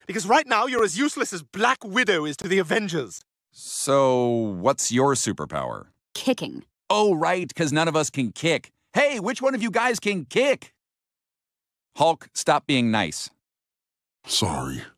Because right now you're as useless as Black Widow is to the Avengers. So, what's your superpower? Kicking. Oh, right, because none of us can kick. Hey, which one of you guys can kick? Hulk, stop being nice. Sorry.